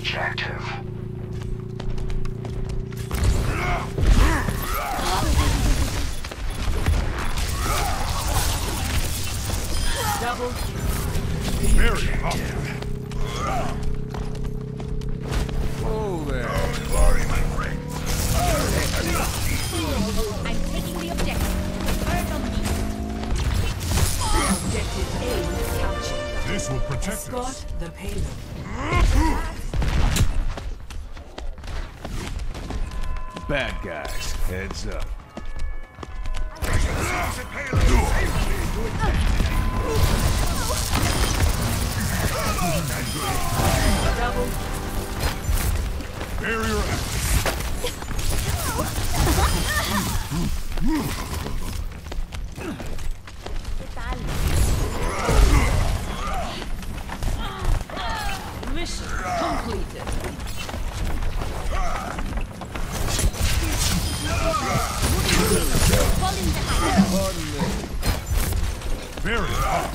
objective. Double. Very hot. Oh there. Don't worry, my friend. I'm taking the objective. Bird on me. Objective A is captured. This will protect Escort us. the payload. Bad guys, heads up. Double. Barrier active. Mission completed. Falling behind. Barrier up.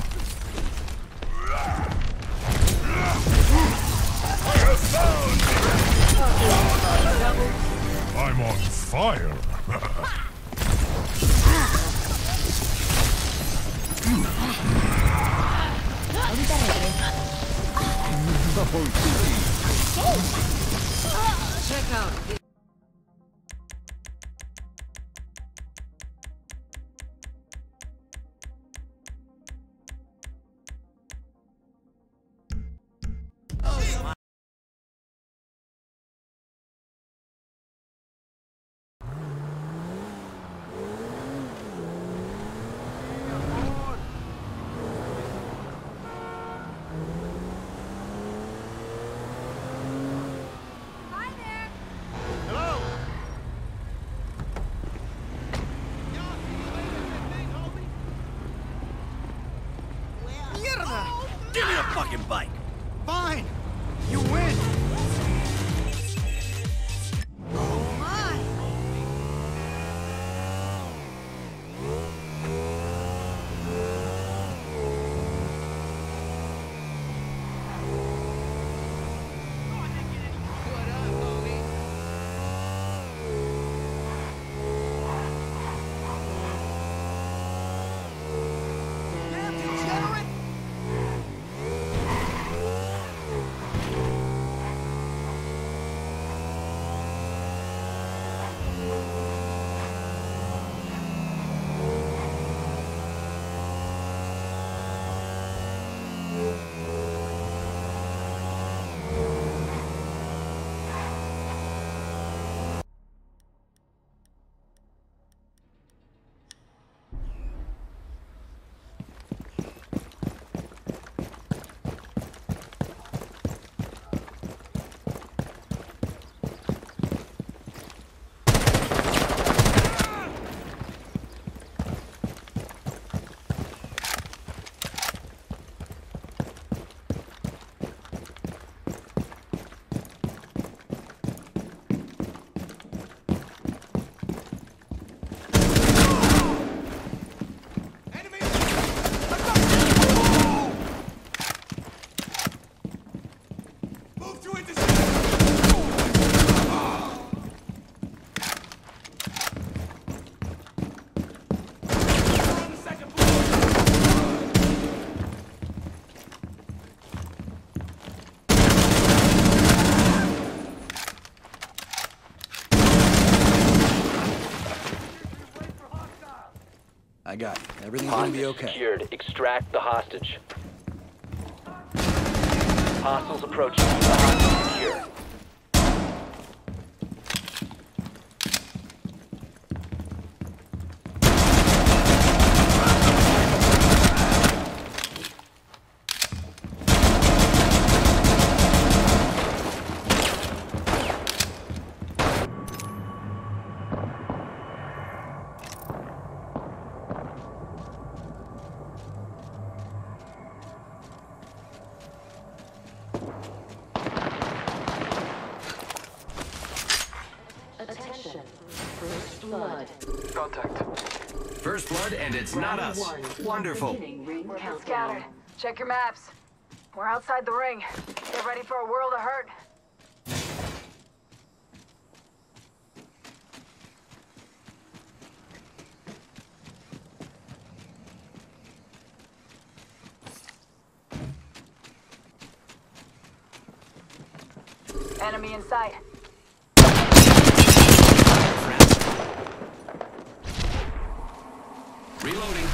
Double. I'm on fire. Check out. Give me a fucking bike! Fine! You win! Oh my! What up, homie? Damn degenerate! I got it. Everything's gonna be okay. Secured. Extract the hostage. Hostiles approaching. The hostage secure. Attention. First blood. Contact. First blood, and it's not us. Wonderful. Beginning ring We're countdown. scattered. Check your maps. We're outside the ring. Get ready for a world of hurt. Enemy in sight. Reloading.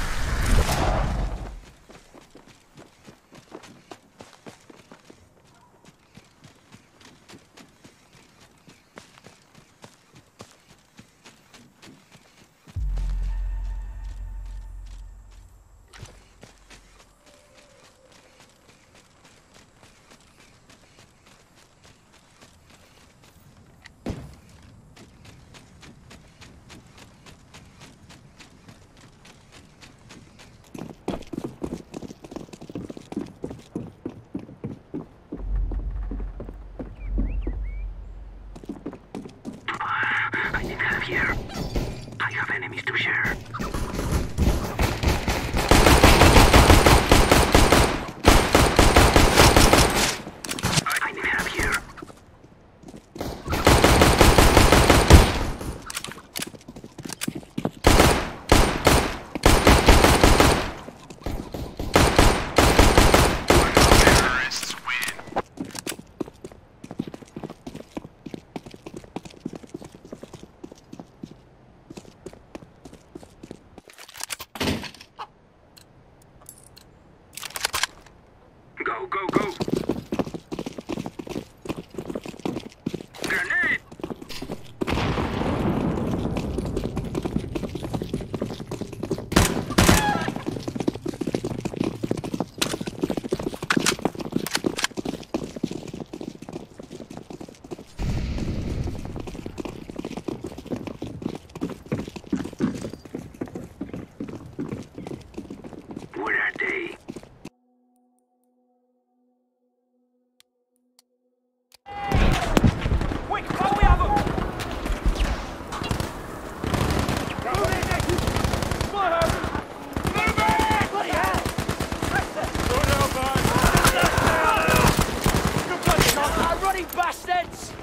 Here. I have enemies to share. I need help here. Terrorists win. Go, go, go! Grenade! Where are they? Quick, follow me over! Running bastards!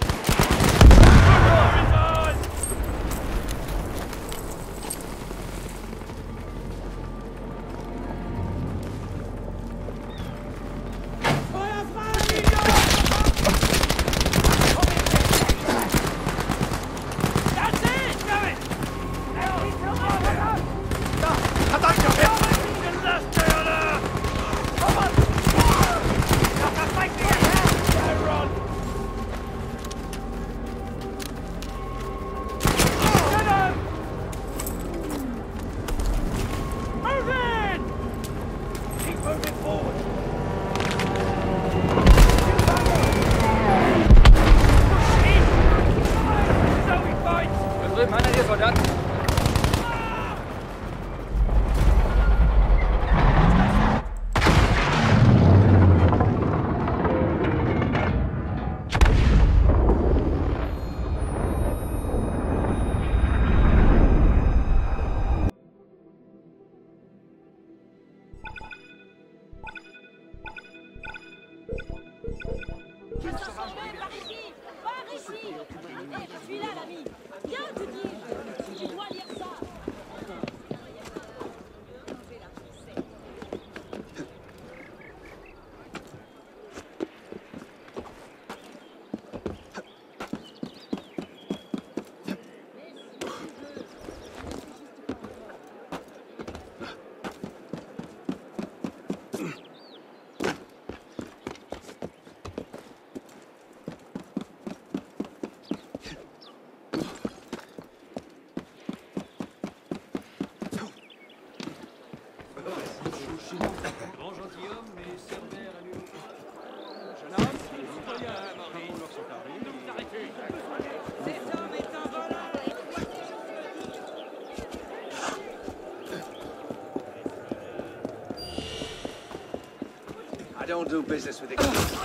I don't do business with it.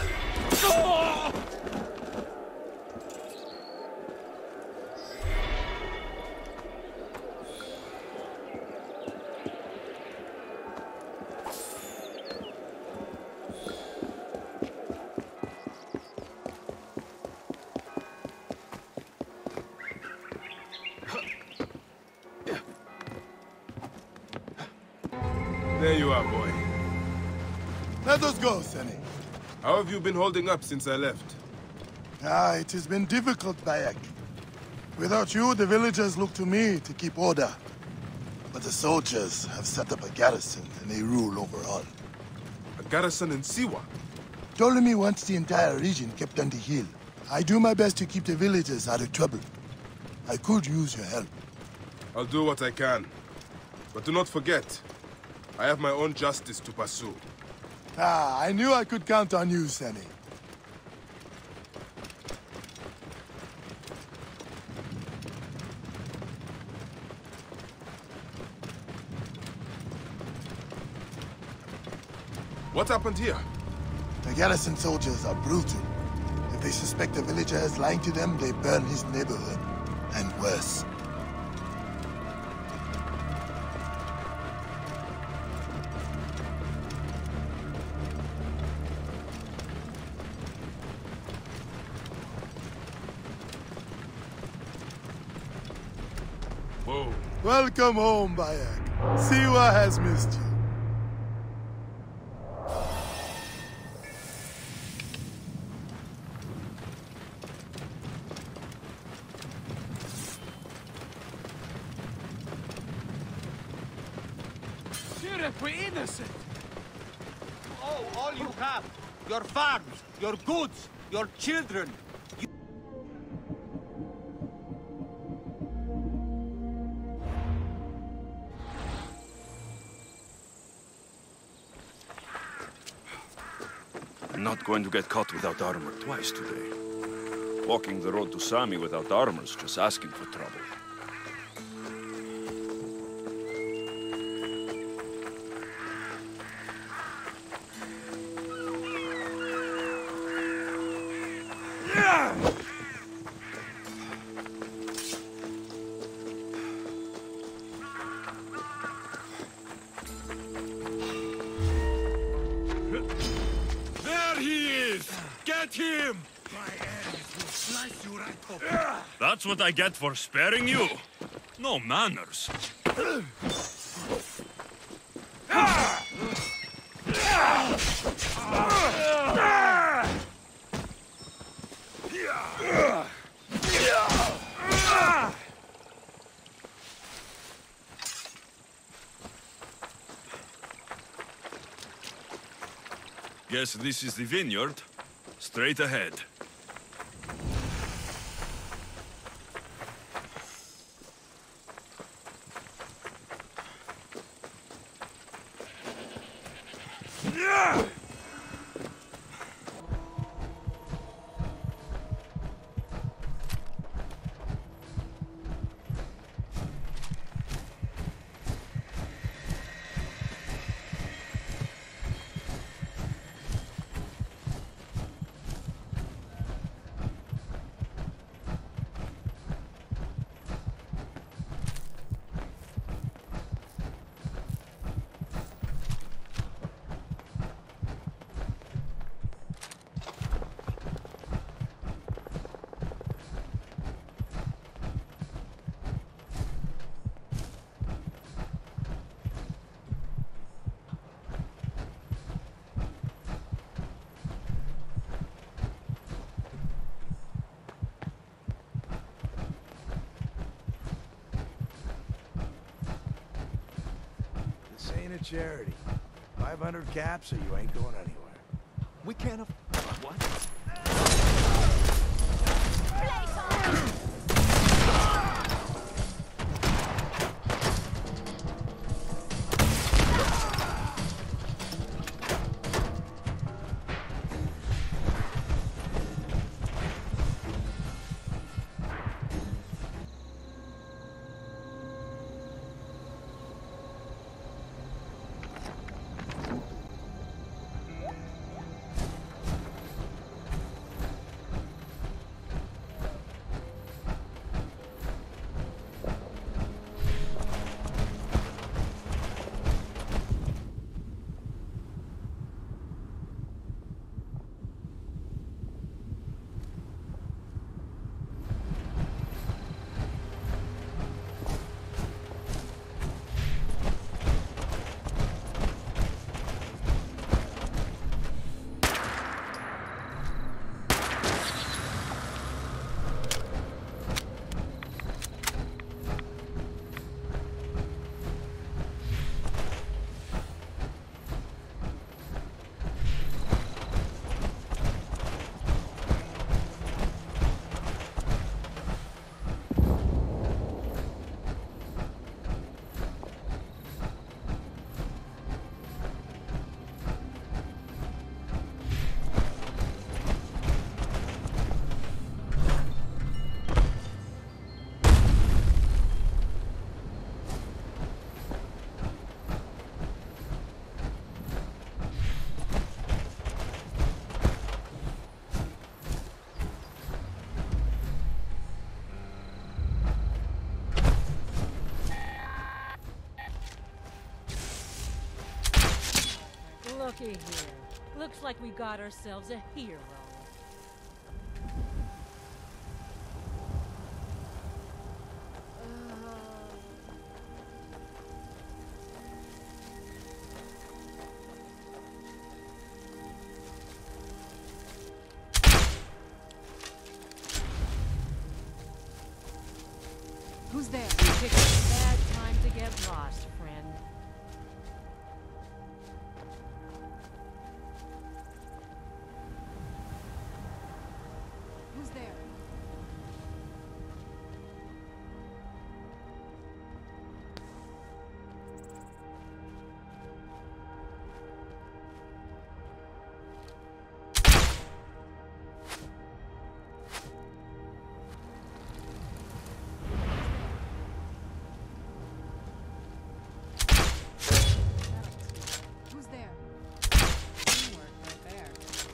There you are, boy. Let us go, Sonny. How have you been holding up since I left? Ah, it has been difficult, Bayek. Without you, the villagers look to me to keep order. But the soldiers have set up a garrison, and they rule over all. A garrison in Siwa? Ptolemy wants the entire region kept under heel. I do my best to keep the villagers out of trouble. I could use your help. I'll do what I can. But do not forget, I have my own justice to pursue. Ah, I knew I could count on you, Sammy. What happened here? The garrison soldiers are brutal. If they suspect a villager is lying to them, they burn his neighborhood. And worse. Whoa. Welcome home, Bayek. Siwa has missed you. We're innocent! Oh, all you have! Your farms, your goods, your children! I'm not going to get caught without armor twice today. Walking the road to Sami without armor's just asking for trouble. There he is! Get him! That's what I get for sparing you. No manners. Guess this is the vineyard. Straight ahead. This ain't a charity. 500 caps or you ain't going anywhere. We can't what? Looky here. Looks like we got ourselves a hero. Who's there? You picked a bad time to get lost, friend. Who's there? Who's there? Teamwork right there.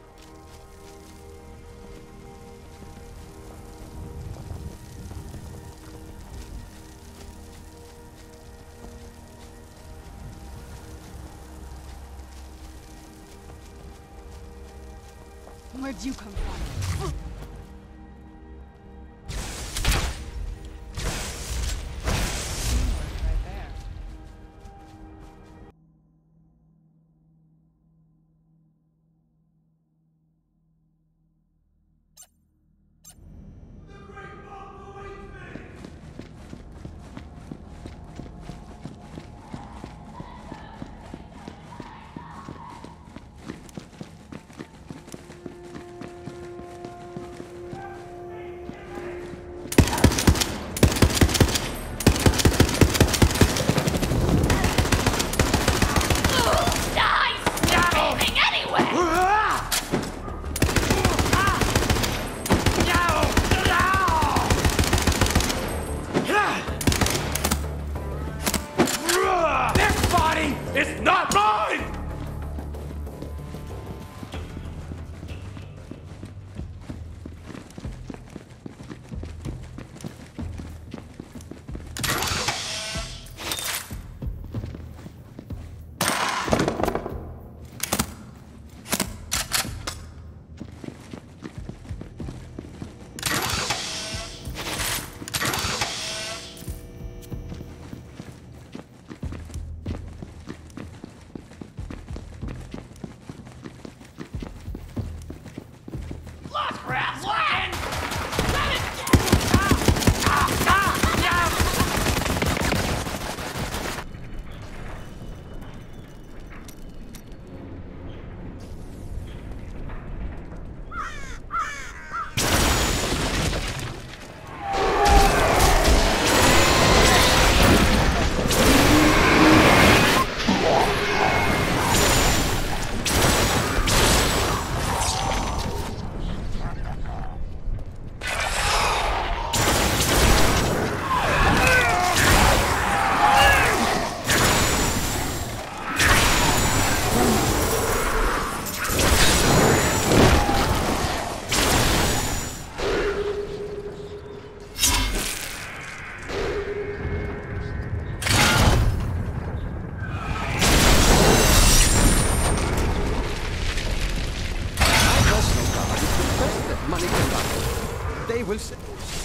Where'd you come from? Teamwork right there. This body is not mine! Money can buy. They will say.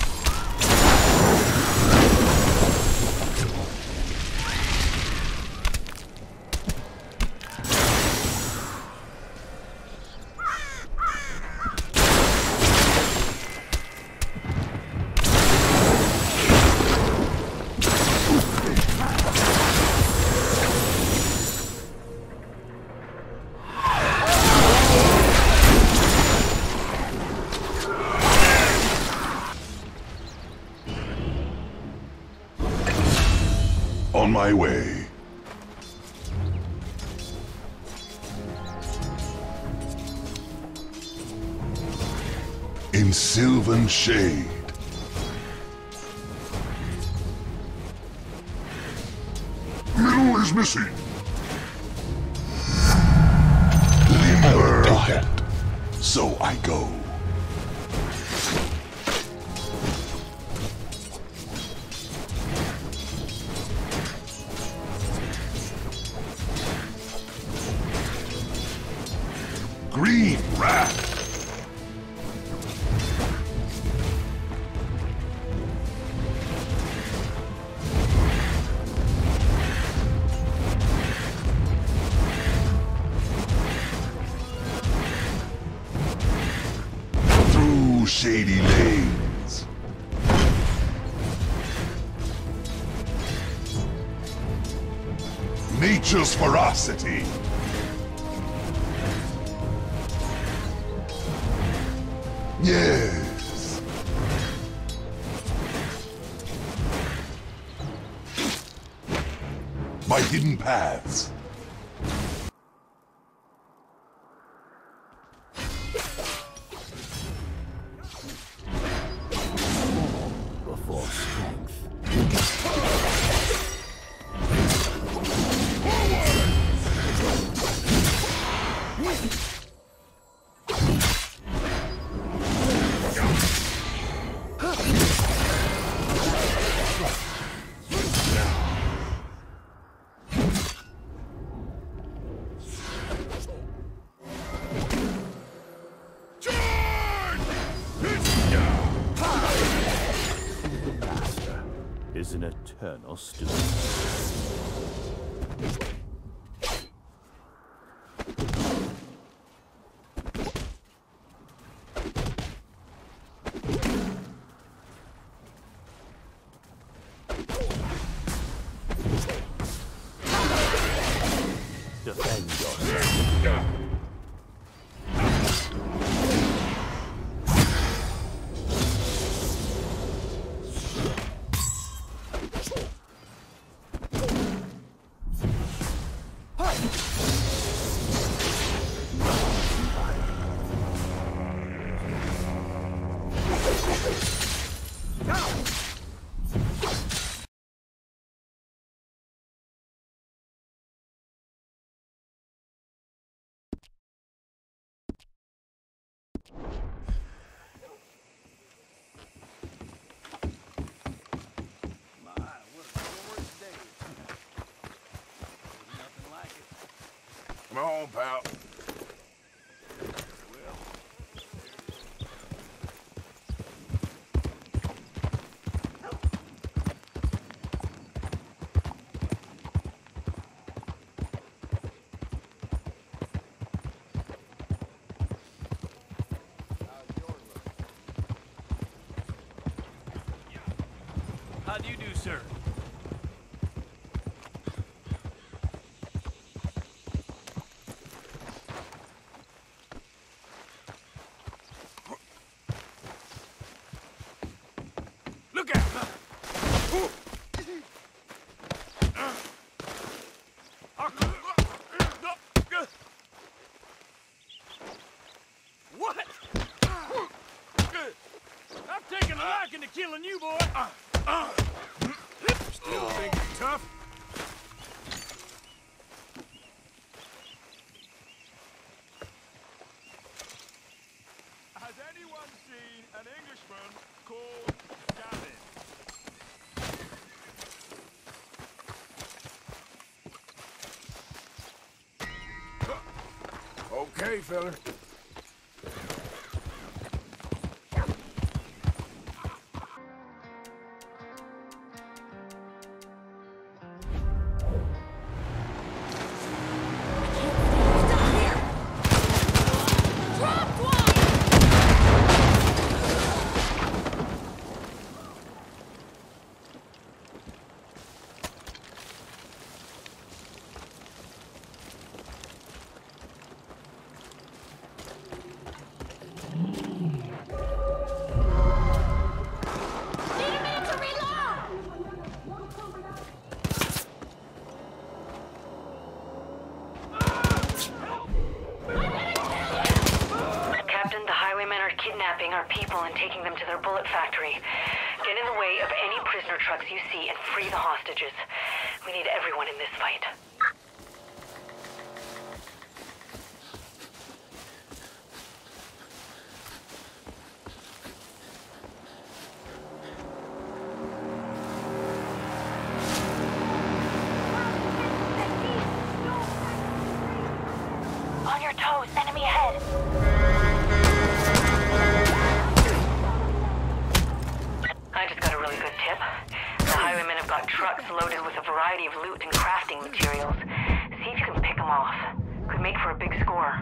On my way. In sylvan shade. Middle is missing. Limber dead. So I go. Green wrath. Through shady lanes. Nature's ferocity. Yes. My hidden paths. Before strength. Is an eternal student. Defend yourself. Come on, pal. How do you do, sir? Look out! What? I've taken a liking to killing you, boy. Still think you're tough? Has anyone seen an Englishman called Gavin? Okay, fella. Kidnapping our people and taking them to their bullet factory. Get in the way of any prisoner trucks you see and free the hostages. We need everyone in this fight. On your toes. Enemy ahead. I just got a really good tip. The highwaymen have got trucks loaded with a variety of loot and crafting materials. See if you can pick them off. Could make for a big score.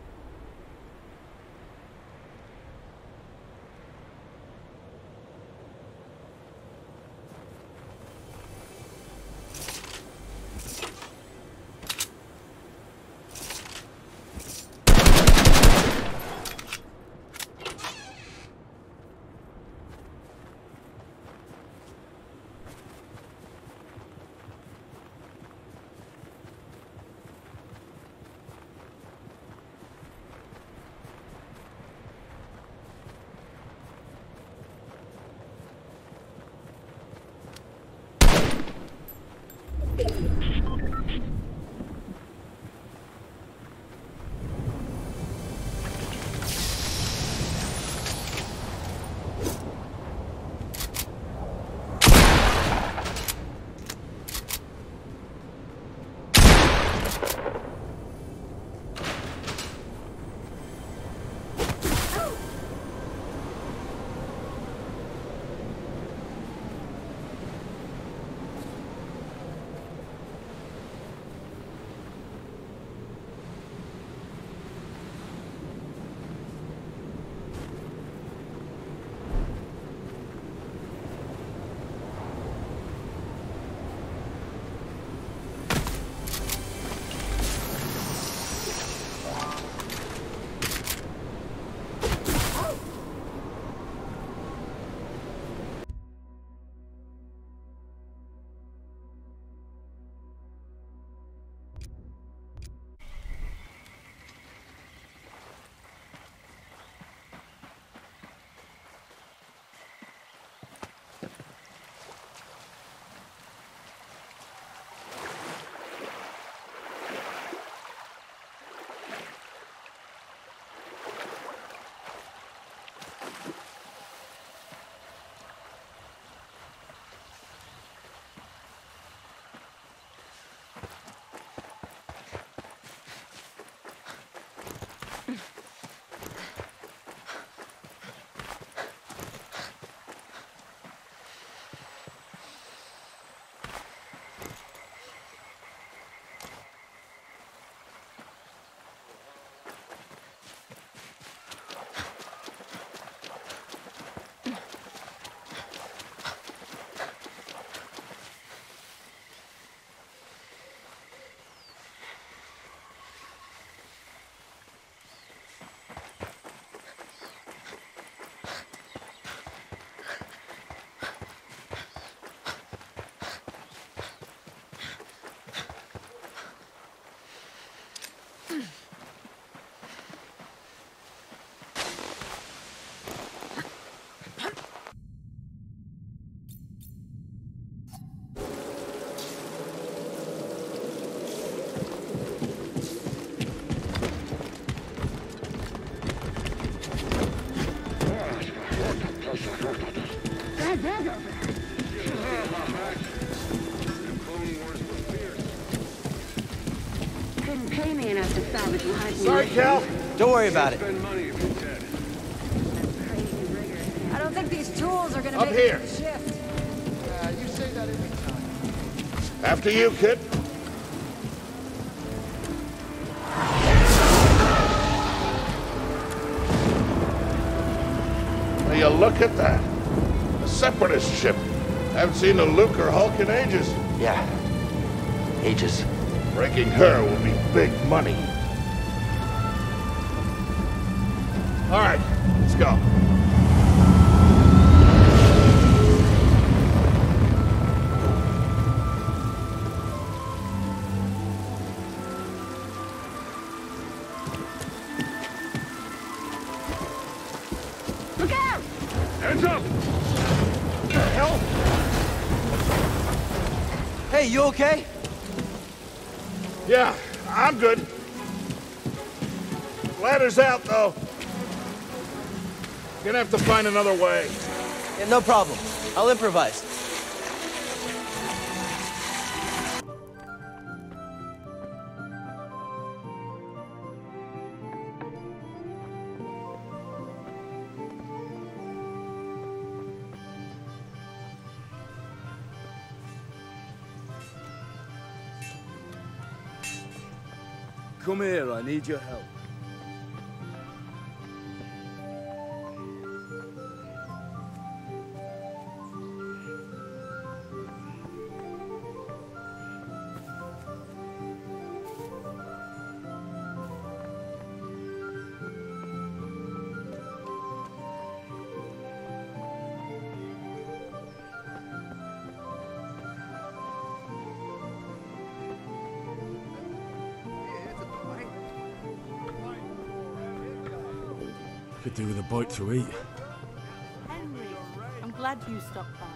Couldn't pay me enough to salvage life. Sorry, Cal. Don't worry about it. I don't think these tools are gonna Up make here. a shift. You say that every time. After you, kid. Will you look at that? A separatist ship. Haven't seen a Luke or Hulk in ages. Yeah. Ages. Breaking her will be big money. All right, let's go. Look out! Hands up! What the hell? Hey, you okay? Yeah, I'm good. Ladder's out, though. Gonna have to find another way. Yeah, no problem. I'll improvise. Come here, I need your help. Could do with a bite to eat. Henry, I'm glad you stopped by.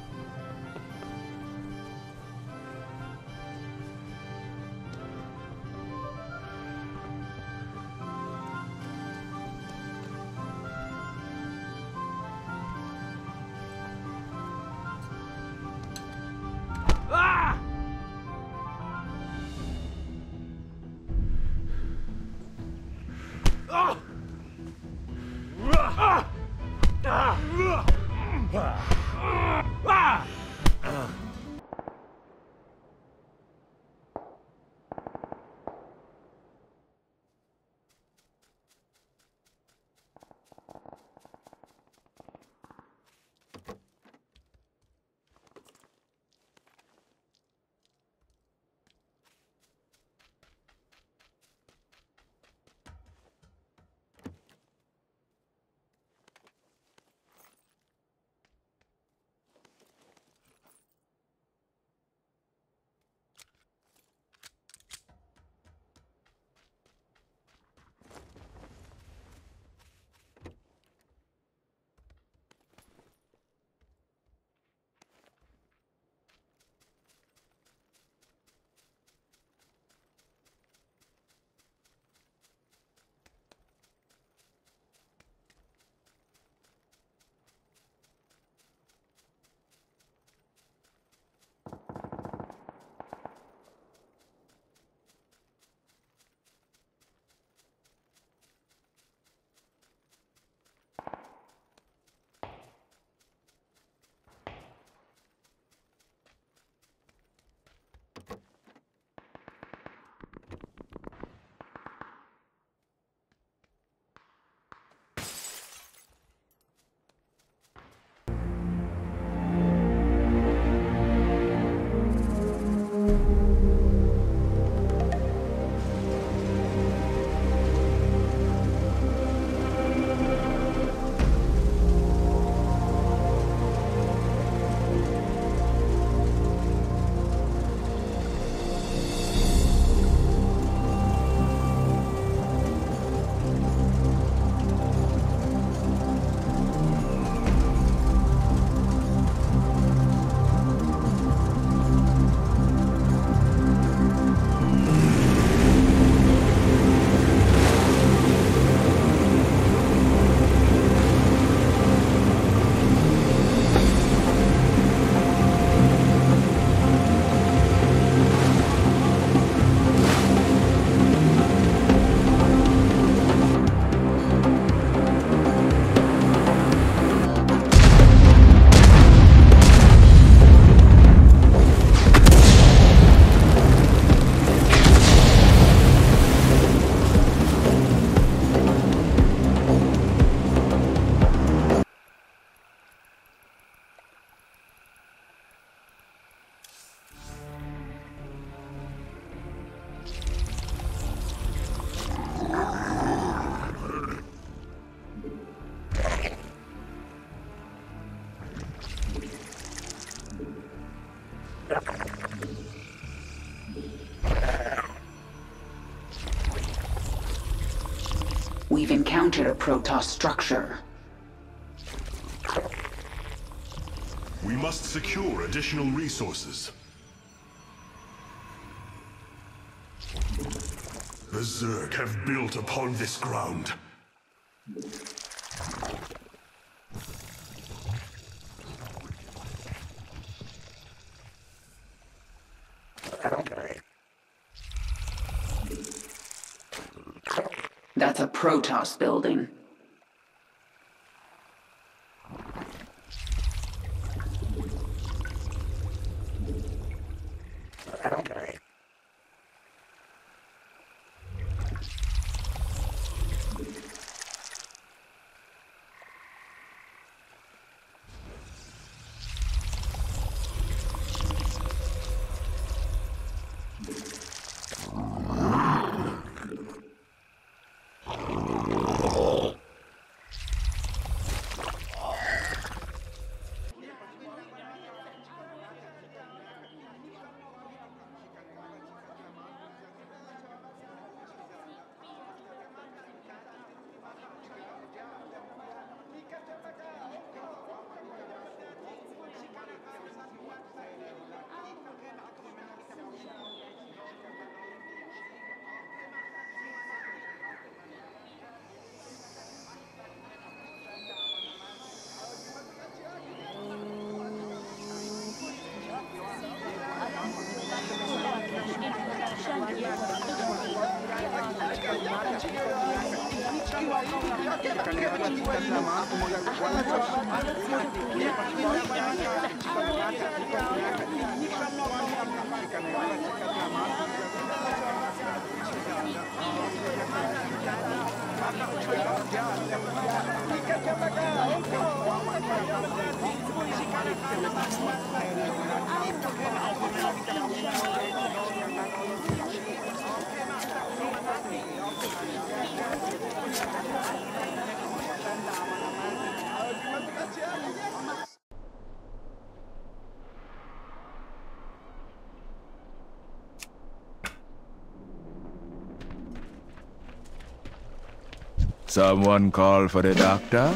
We've encountered a Protoss structure. We must secure additional resources. The Zerg have built upon this ground. That's a Protoss building. Someone call for the doctor?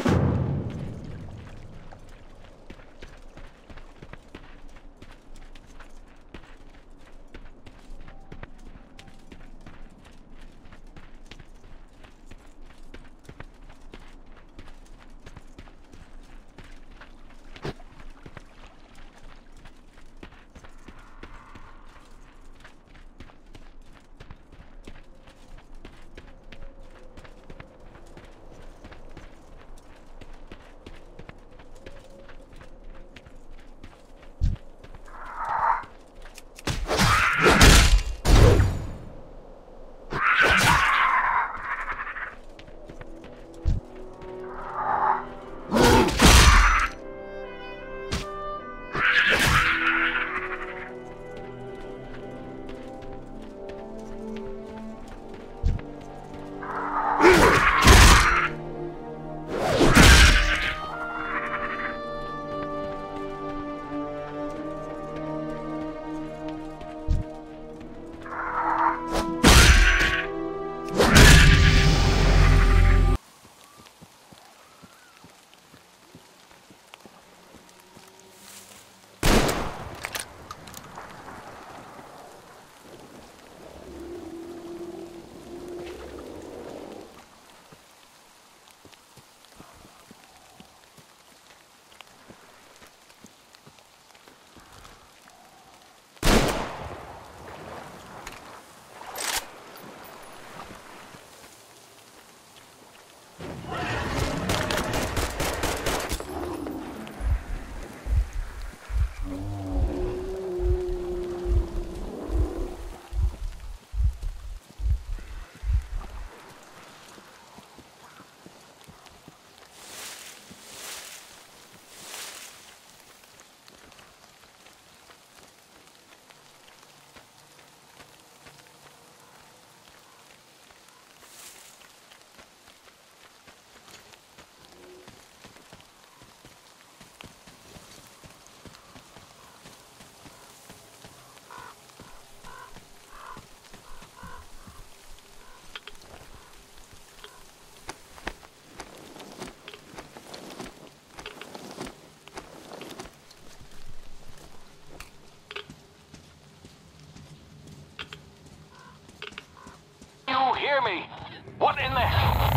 You hear me? What in the...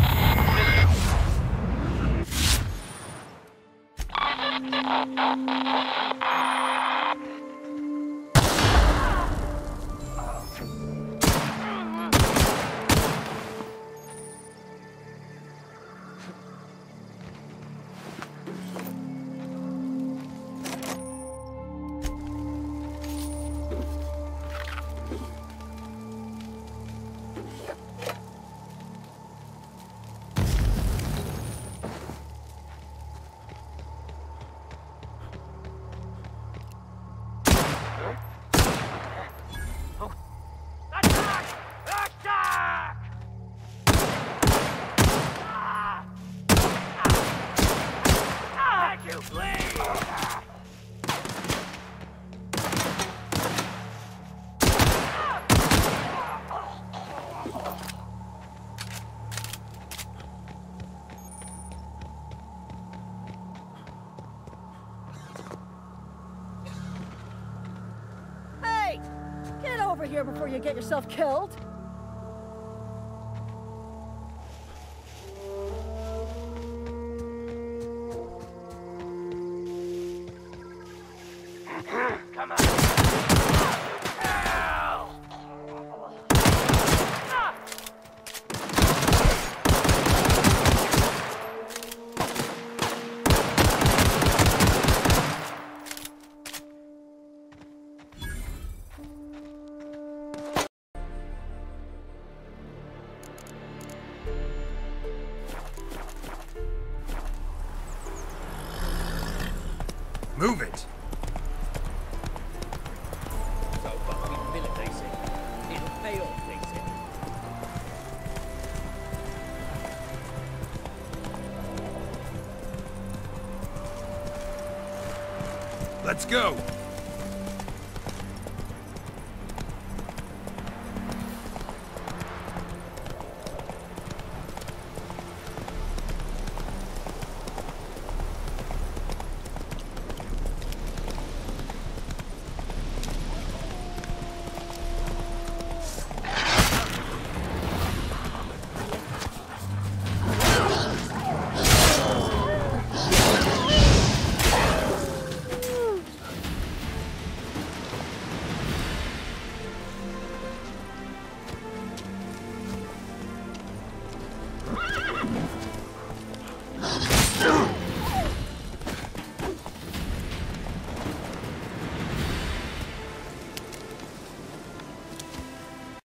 Hey! Get over here before you get yourself killed! Come on. Move it. So fucking militation. It'll pay off, they say. Let's go.